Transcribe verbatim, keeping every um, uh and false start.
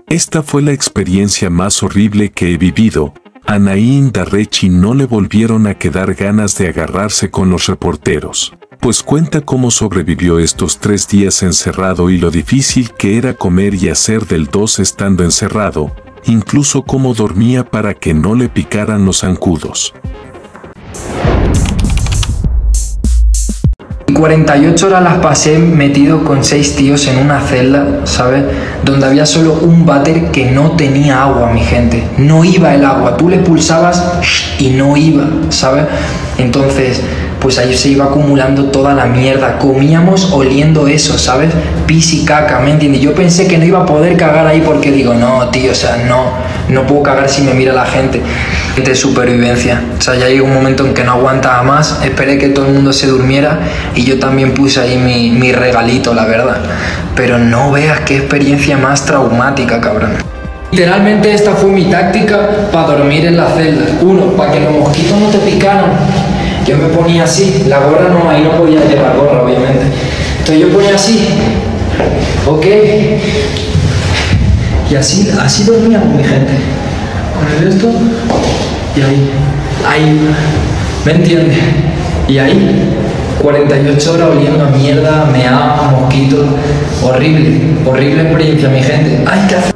Esta fue la experiencia más horrible que he vivido. A Naim Darrechi no le volvieron a quedar ganas de agarrarse con los reporteros, pues cuenta cómo sobrevivió estos tres días encerrado y lo difícil que era comer y hacer del dos estando encerrado, incluso cómo dormía para que no le picaran los zancudos. cuarenta y ocho horas las pasé metido con seis tíos en una celda, ¿sabes? Donde había solo un váter que no tenía agua, mi gente. No iba el agua, tú le pulsabas y no iba, ¿sabes? Entonces, pues ahí se iba acumulando toda la mierda. Comíamos oliendo eso, ¿sabes? Pis y caca, ¿me entiendes? Yo pensé que no iba a poder cagar ahí porque digo, no, tío, o sea, no, no puedo cagar si me mira la gente. De supervivencia, o sea, ya llegó un momento en que no aguantaba más, esperé que todo el mundo se durmiera y yo también puse ahí mi, mi regalito, la verdad. Pero no veas qué experiencia más traumática, cabrón. Literalmente esta fue mi táctica para dormir en la celda. Uno, para que los mosquitos no te picaran. Yo me ponía así, la gorra no, ahí no podía llevar gorra, obviamente. Entonces yo ponía así, ok, y así, así dormíamos, mi gente. Con esto, y ahí, ahí, ¿me entiendes? Y ahí, cuarenta y ocho horas oliendo a mierda, meado, mosquitos, horrible, horrible experiencia, mi gente. Hay que hacer